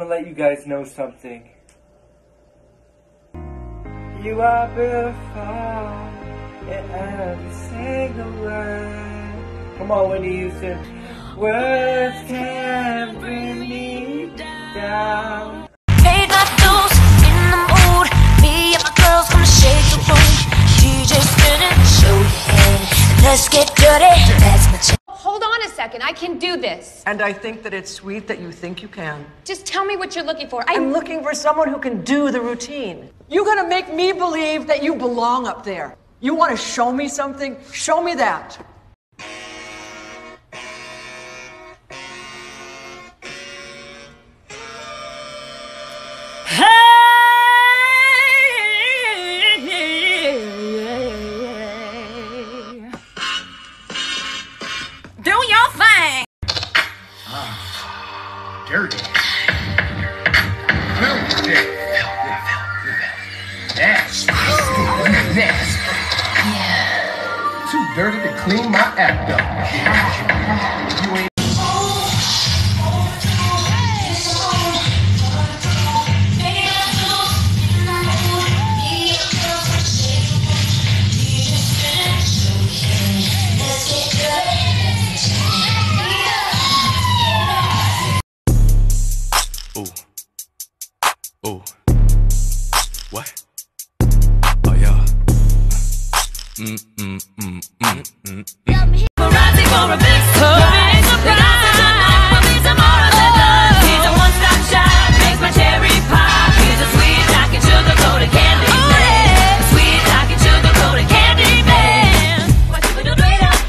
let you guys know something. You are beautiful in every single word. Come on, Whitney Houston. Words can't bring me down. Paid my dues, in the mood. Me and my girls gonna shake the room. DJ spinning, show your head. Let's get dirty. That's my chance. Hold on a second, I can do this. And I think that it's sweet that you think you can. Just tell me what you're looking for. I'm looking for someone who can do the routine. You're gonna make me believe that you belong up there. You wanna show me something? Show me that. Do your thing. Dirty. Filthy. Nasty. Nasty. Yeah. Too dirty to clean my act up. You ain't. Ooh. What? Oh yeah. Paparazzi for a big surprise. He's a more than love. He's a one-stop shop. Makes my cherry pop. He's a sweet talking sugar-coated candy man. Sweet talking sugar-coated candy man. What you gonna do it up?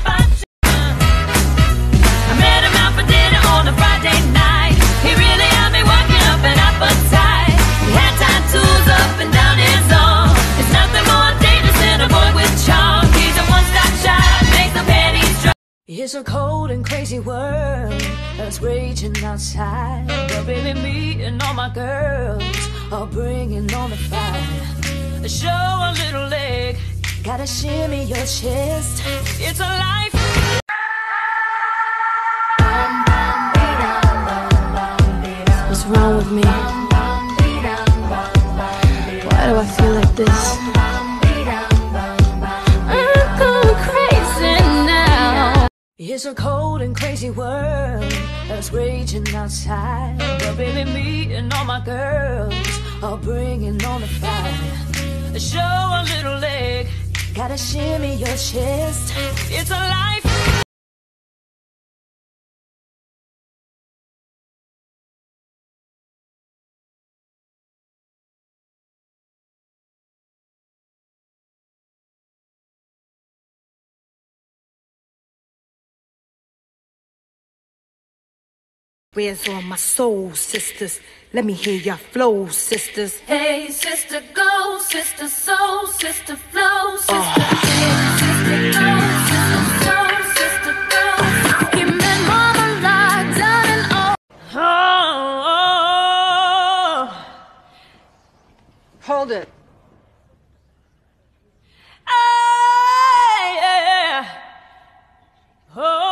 I met him out for dinner on a Friday night. He really had me working up an appetite. He had tattoos up and down his arm. There's nothing more dangerous than a boy with charm. He's a one-stop shop, makes the panties drop. It's a cold and crazy world that's raging outside. But baby, me and all my girls are bringing on the fire. Show a little leg, gotta shimmy your chest. It's a life. What's wrong with me? Why do I feel like this? I'm going crazy now. It's a cold and crazy world that's raging outside. But baby, me and all my girls are bringing on the fire. Show a little leg, gotta shimmy your chest. It's a life. Where's all my soul sisters? Let me hear your flow, sisters. Hey, sister, go, sister, soul, sister, flow, sister. Hey, sister, go, sister, soul, sister, go. Give me mama lie down and oh. Hold it. Yeah. Oh.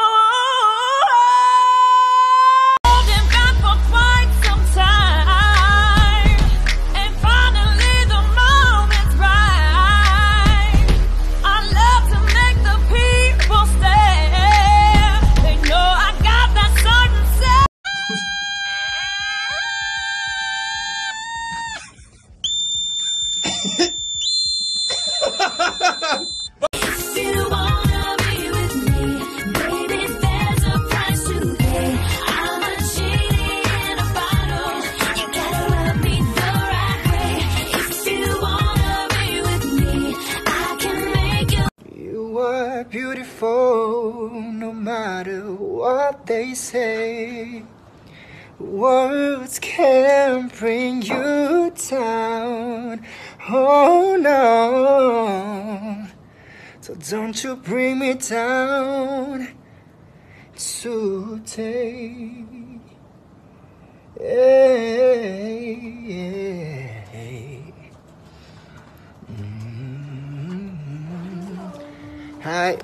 Beautiful, no matter what they say. Words can bring you down. Oh no, so don't you bring me down today. Hi.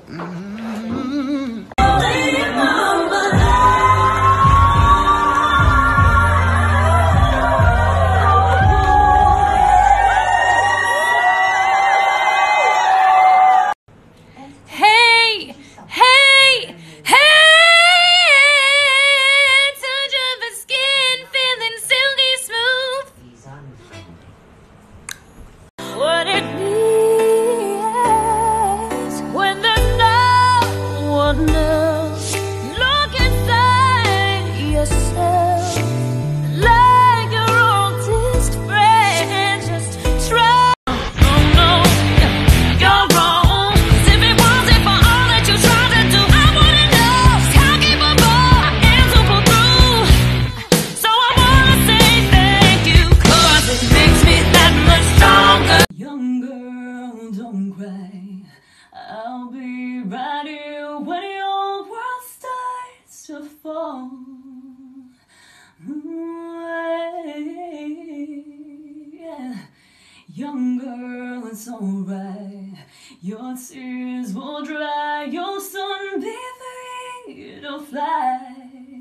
Yeah. Young girl, it's alright. Your tears will dry. You'll soon be free to fly.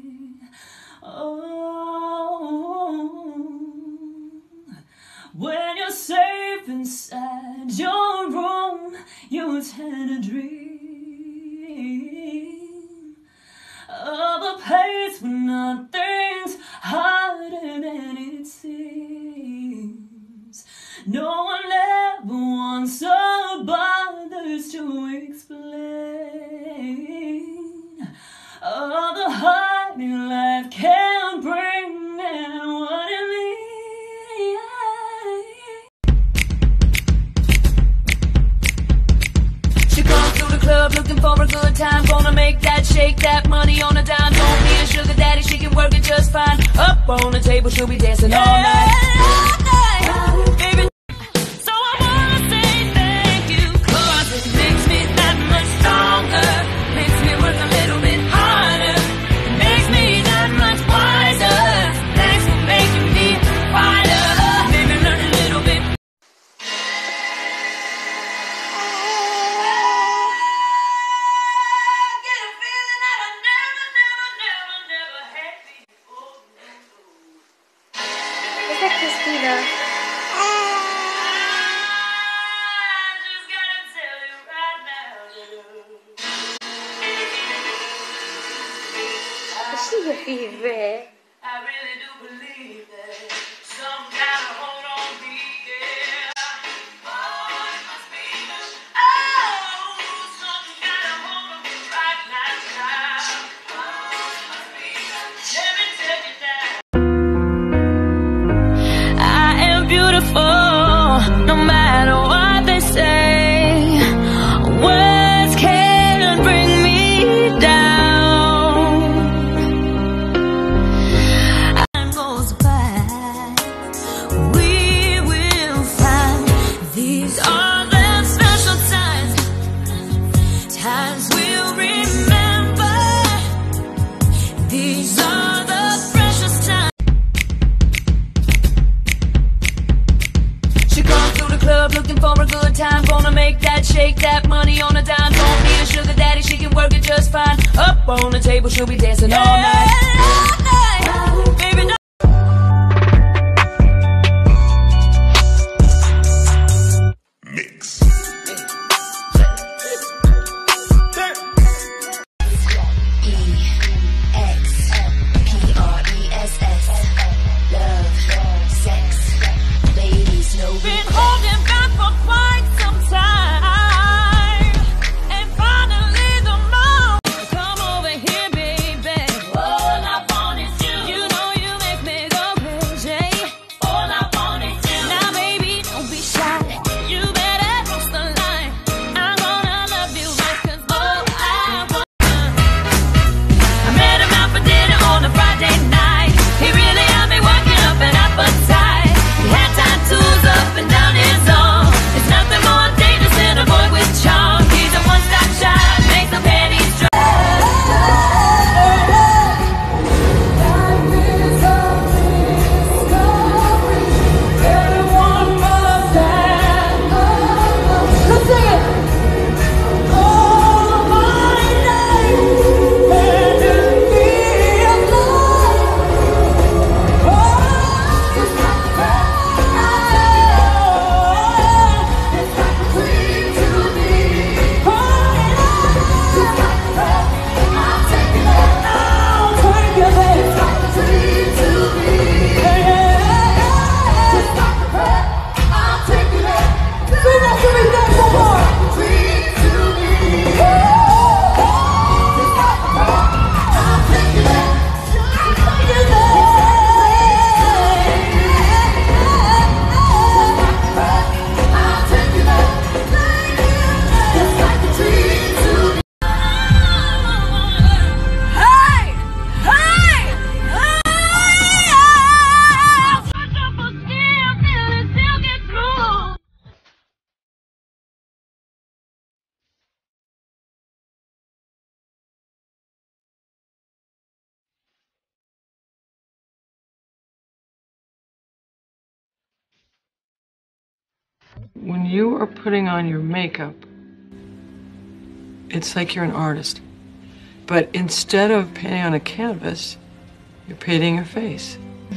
Oh, when you're safe inside your room, you tend to dream of a place where nothing's harder than it seems. No one ever wants or bothers to explain all the heartache life can bring and what it means. She comes through the club looking for a good time, gonna make that shake that money on a dime. Don't need a sugar daddy, she can work it just fine. Up on the table, she'll be dancing all night. Baby, so I wanna say thank you, 'cause it makes me that much stronger, makes me work a little bit harder, it makes me that much wiser. Thanks for making me a fighter, made me learn a little bit. Get a feeling that I never had before. Is that Christina? Is she your favorite? I really do believe that some kind of hold on me, yeah. Oh, it must be some kind of hold on me right now. Oh, it must be let me tell you that I am beautiful, no matter what they say. Words can't bring me down. Time goes by, we will find these are the special times, times we'll remember. These are the precious times. She comes through the club looking for a good time, gonna make that shake that money on a dime. Don't need a sugar daddy, she can work it just fine. Up on the table, she'll be dancing all night. Baby, no. Mix. Been holding back for quite some time, and finally the moment. Come over here, baby. All I want is When you are putting on your makeup, it's like you're an artist. But instead of painting on a canvas, you're painting your face.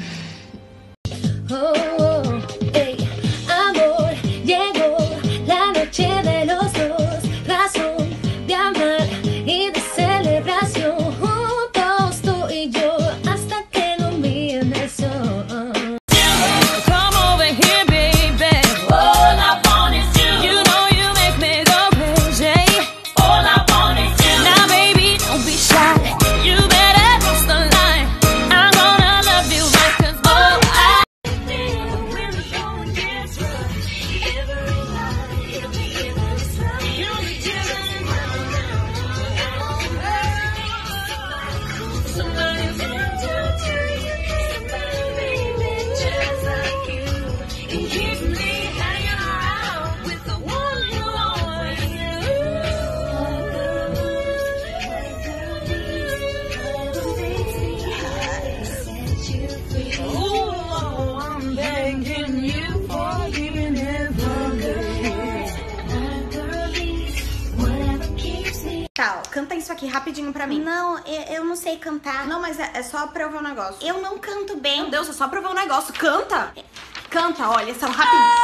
Oh, hey, amor, llegó la noche de los dos, razón de amar y de celebración, juntos tú y yo, hasta que no miren el sol. Come over here, baby. All I want is you. You know you make me go crazy. All I want is you. Now, baby, don't be shy. You better cross the line. I'm gonna love you right, 'cause oh, I when the going gets rough, everybody will be in this rough. You'll be chilling somebody's into you. Somebody just like you. It keeps me hanging around with the one who always knew. Oh, I'm begging you for giving Tal, canta isso aqui rapidinho pra mim. Não, eu não sei cantar. Não, mas é só pra eu ver um negócio. Eu não canto bem. Meu Deus, é só pra eu ver um negócio. Canta! Canta, olha, são rapidinho.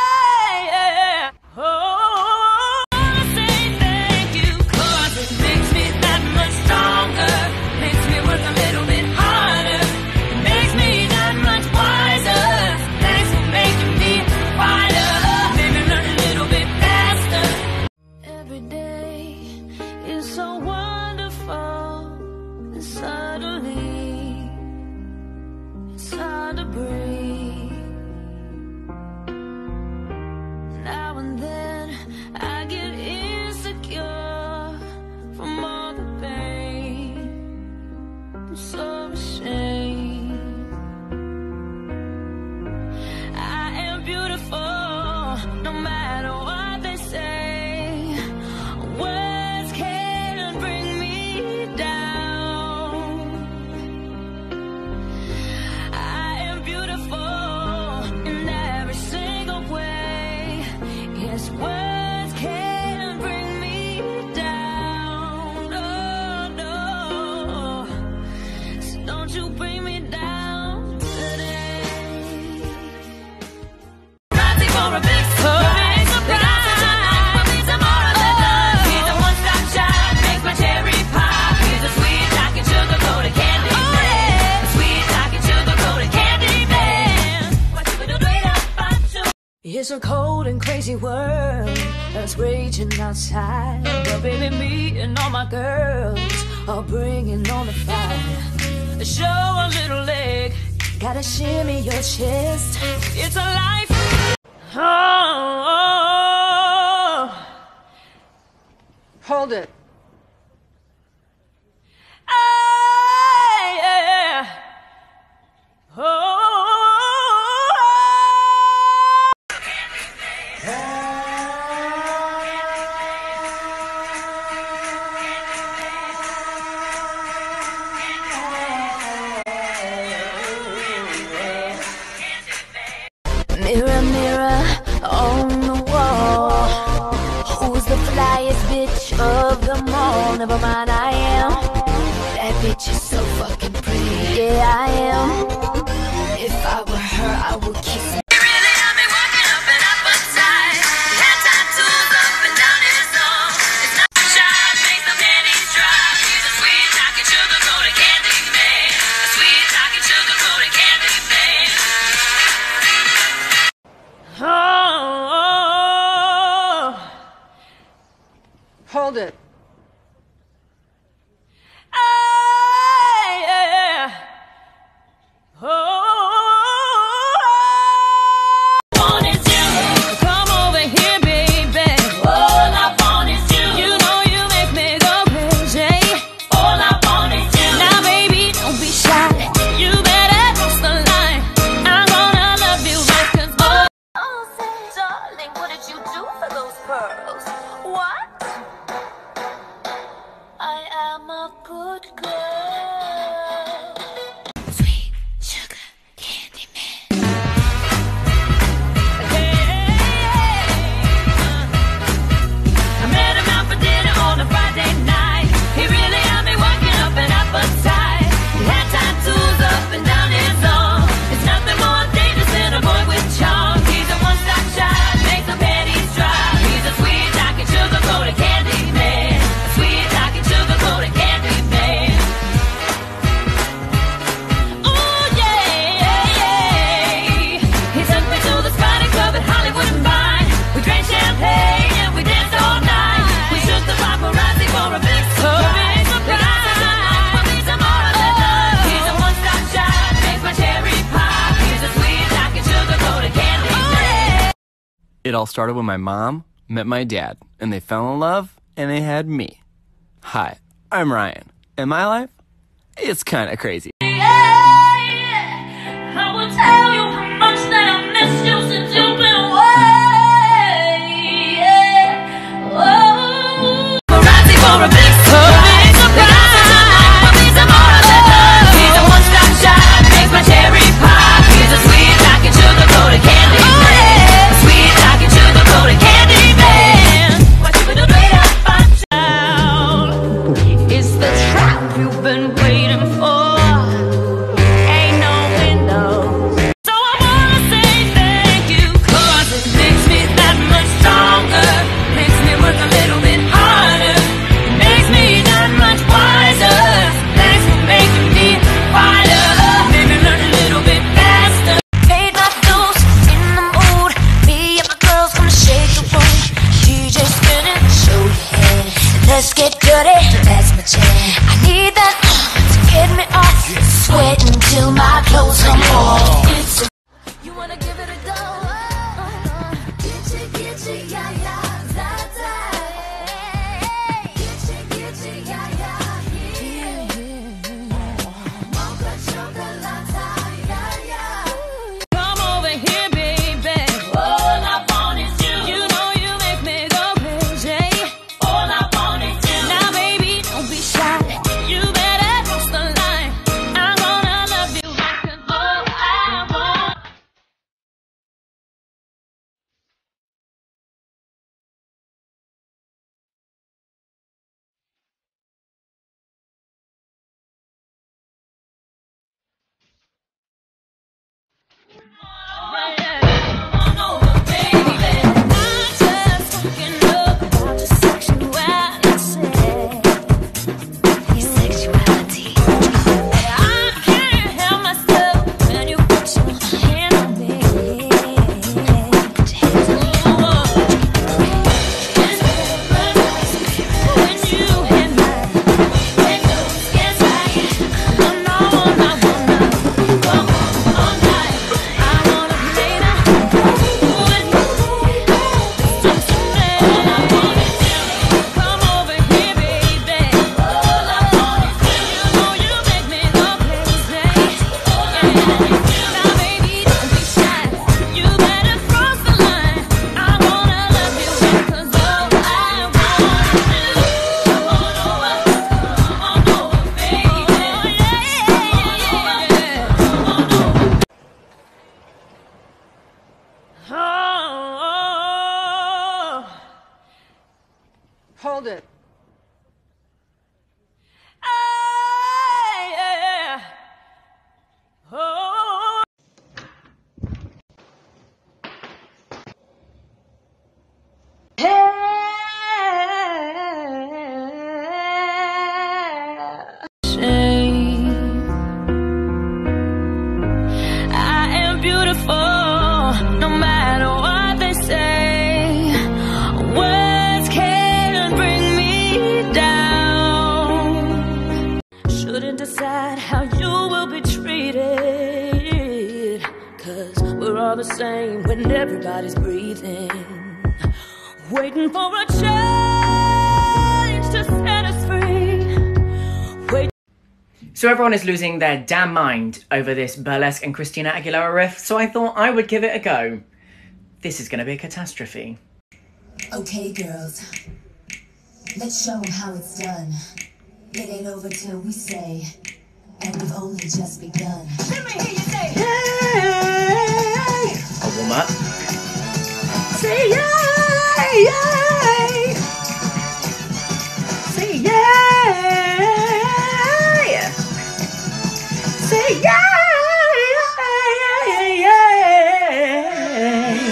Every day is so wonderful, and suddenly it's hard to breathe. Now and then I get insecure from all the pain. I'm so ashamed. I am beautiful, no matter what they say. Words can't bring me down. I am beautiful in every single way. Yes, words can't bring me down. Oh, no. So don't you bring me down today. Rising for a big surprise. He's a more than love. He's a one-stop shop. Makes my cherry pop. He's a sweet talking sugar-coated candy man. A sweet talking sugar-coated candy man. What you gonna do about you? It's a cold and crazy world that's raging outside. But baby, me and all my girls are bringing on the fire. Show a little leg, gotta shimmy your chest. It's a life. Oh. Hold it. Yeah. Oh. Mirror, mirror on the wall, who's the flyest bitch of them all? Never mind, I am. That bitch is so fucking pretty. Yeah, I am. If I were her, I would kiss her. He really had me walking up and up a side. He had tattoos up and down his arm. It's not a shot, makes the panties drop. He's a sweet talking sugar-coated candy man. A sweet talking sugar-coated candy man. Oh. Hold it. It all started when my mom met my dad, and they fell in love, and they had me. Hi, I'm Ryan, and my life, it's kind of crazy. I will tell you how much that I miss you since you've been away. Oh, Paparazzi for a big surprise. He's a more than love. He's a one-stop shop. Makes my cherry pop. He's a sweet talking sugar-coated candy man. Sweet talking sugar-coated candy man. What you gonna do to find out? It's the trap you've been waiting for. Let's get dirty, that's my jam. I need that to get me off. Sweating till my clothes come off. It's a you wanna give it a go? Get you, yeah, yeah, that, get you, yeah, yeah, mocha chocolate, yeah, yeah. Come over here, baby. All I want is you. You know you make me go crazy. All I want is you. Now, baby, don't be shy. You better cross the line. I'm gonna love you back 'cause all I want. Hold it. I am beautiful, no matter what they say. Words can't bring me down. Shouldn't decide how you will be treated, 'cause we're all the same when everybody's breathing. Waiting for a change to set us free. So everyone is losing their damn mind over this burlesque and Christina Aguilera riff, so I thought I would give it a go. This is going to be a catastrophe. Okay, girls, let's show them how it's done. It ain't over till we say, and we've only just begun. Let me hear you say, hey! I'll warm up. Say yay, yay! Say yay! Say yay, yay, yay!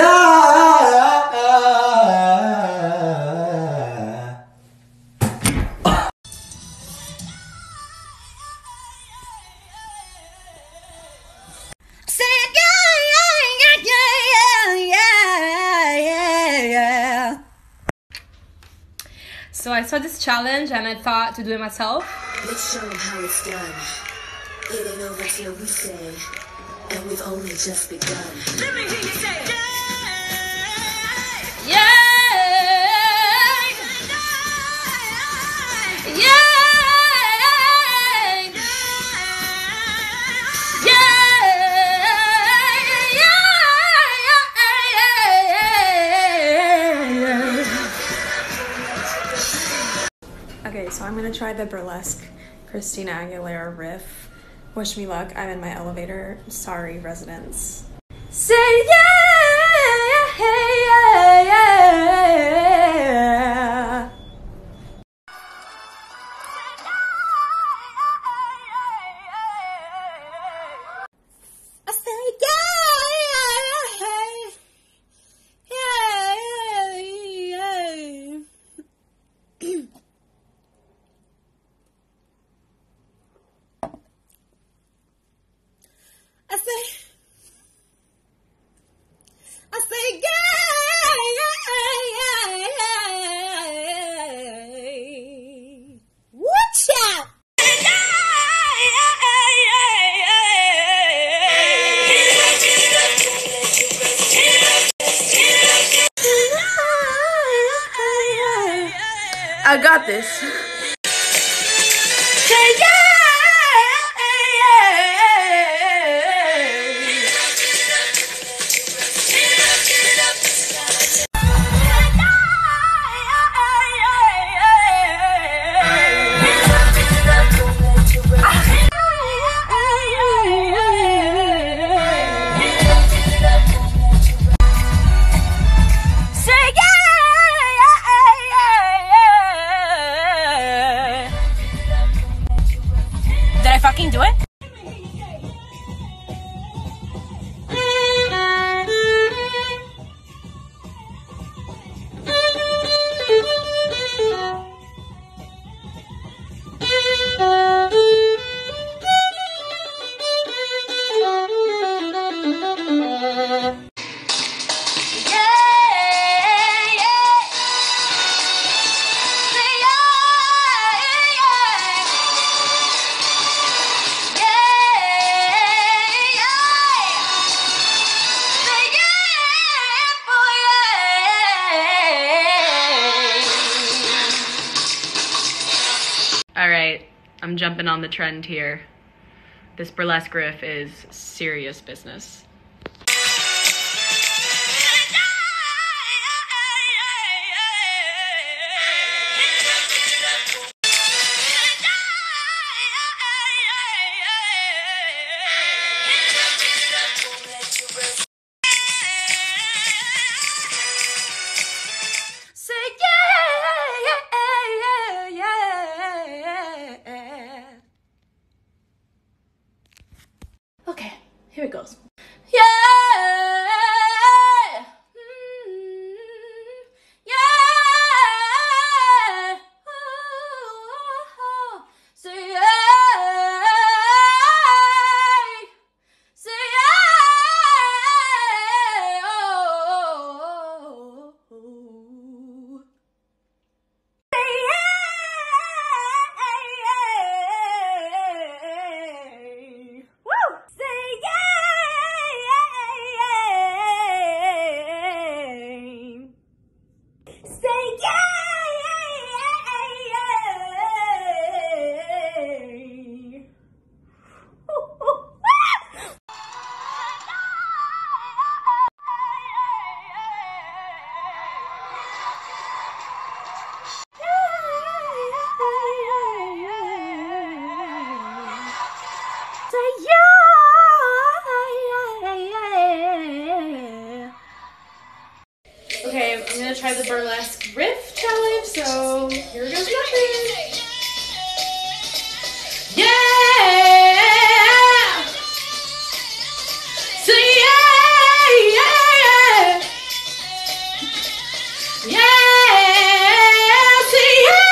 Yeah. So I saw this challenge and I thought to do it myself. Let's show them how it's done. It ain't over till we say, and we've only just begun. Let me hear you say, yeah! Yeah! Okay, so I'm gonna try the burlesque Christina Aguilera riff. Wish me luck, I'm in my elevator. Sorry, residents. Say yeah, yeah, yeah. I say watch out! I got this. Say yeah! Did I fucking do it? Alright, I'm jumping on the trend here. This burlesque riff is serious business. Okay, here it goes. Yeah! Yeah! Say yeah! Say yeah! Oh. Okay, I'm gonna try the burlesque riff challenge, so here goes nothing. Yeah! Say yeah! Yeah! Yeah! Say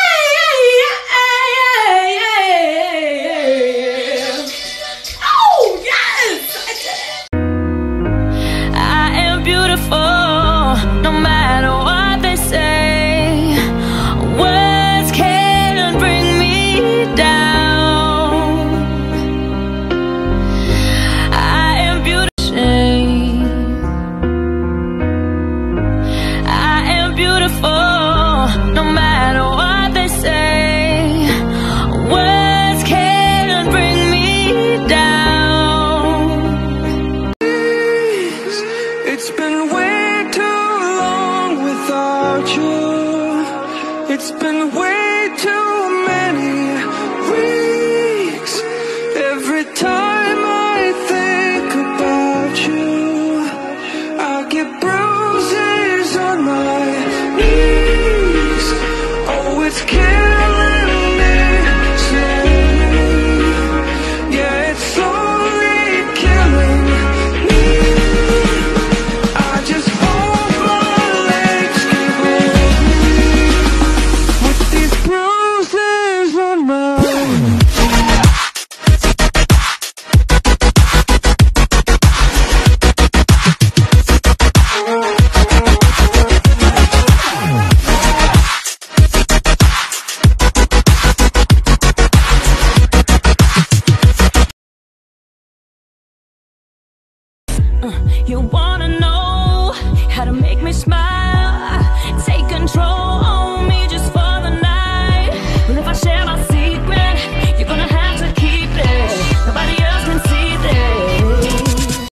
yeah! Oh, yes! I did it! I am beautiful, no matter what they say. Well, It's been way too long without you. It's been way too many weeks. Every time I think about you, I get bruises on my knees. Oh, it's killing me slowly. Yeah, it's slowly killing me. I just hope my legs can hold me with these bruises on my You wanna know how to make me smile? Take control on me just for the night. Well, if I share my secret, you're gonna have to keep it. Nobody else can see this.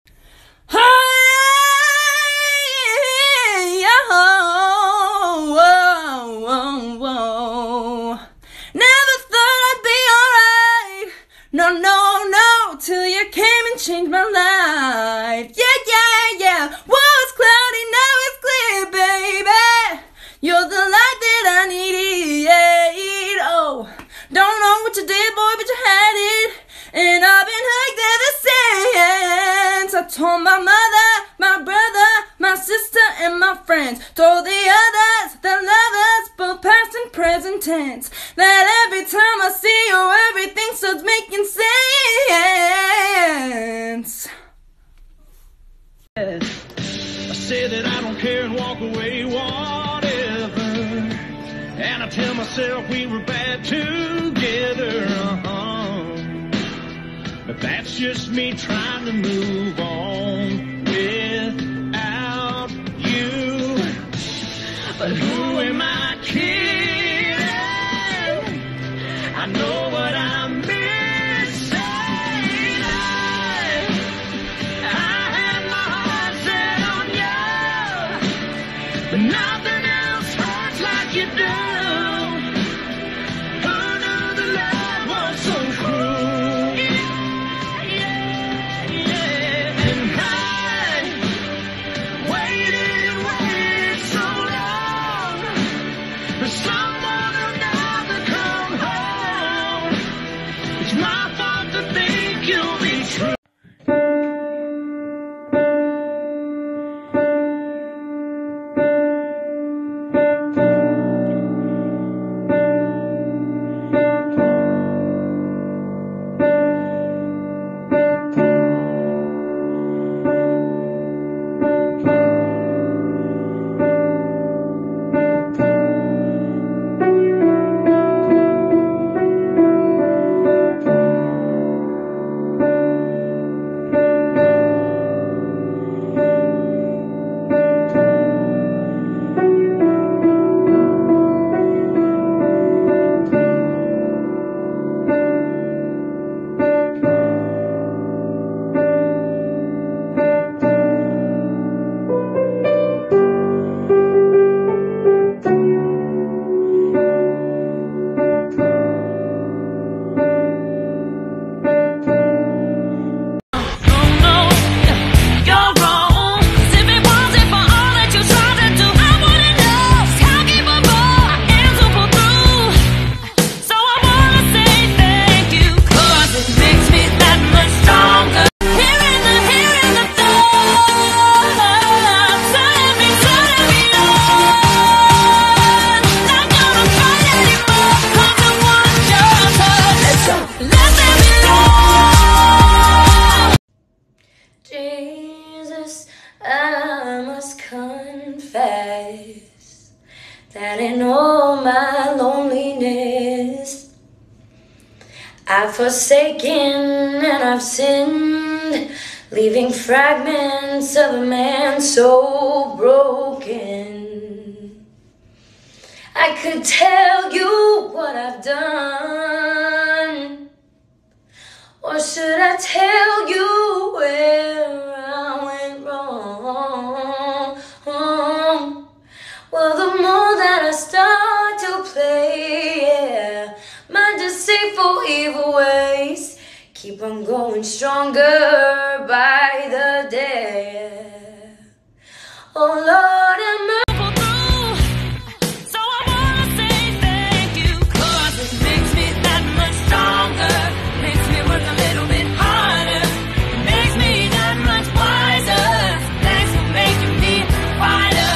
Never thought I'd be alright. No, no, no, till you came and changed my life. Yeah, yeah, yeah. Was cloudy, now it's clear, baby. You're the light that I needed. Oh, don't know what you did, boy, but you had it. And I've been hooked ever since. I told my mother, my brother, my sister, and my friends. Told the others, the lovers, both past and present tense, that every time I see you, everything starts making sense. I say that I don't care and walk away, whatever. And I tell myself we were bad together, But that's just me trying to move on without you. But who am I kidding? I know what I'm missing. But nothing else hurts like you do. Who knew the love was so cruel? Yeah, yeah, yeah. And I waited and waited so long for someone who'll never come home. It's my fault to think you'll be true. confess that in all my loneliness I've forsaken and I've sinned, leaving fragments of a man so broken. I could tell you what I've done, or should I tell you where I went wrong? keep on going stronger by the day. Oh Lord, I'm So I wanna say thank you, 'cause it makes me that much stronger. Makes me work a little bit harder. Makes me that much wiser. Thanks for making me wider.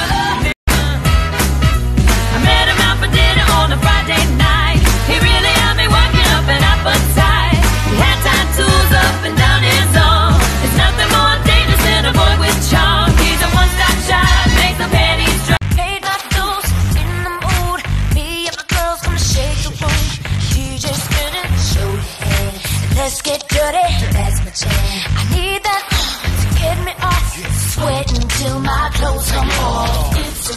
I met him out for dinner on a Friday night. He really had me working up an appetite. He had tattoos up and down his arm. It's nothing more dangerous than a boy with charm. He's a one-stop shop, makes the panties dry. paid my dues, in the mood. Me and my girls gonna shake the room. DJ spinning, show your head. Let's get dirty, that's my jam. I need that to get me off. Sweating till my clothes come off. It's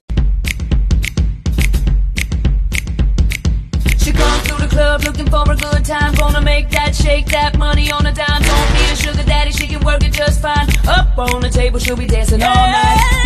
She comes through the club looking for a good time. Gonna make that, shake that money on a dime. Don't be a sugar daddy, she can work it just fine. Up on the table, she'll be dancing all night.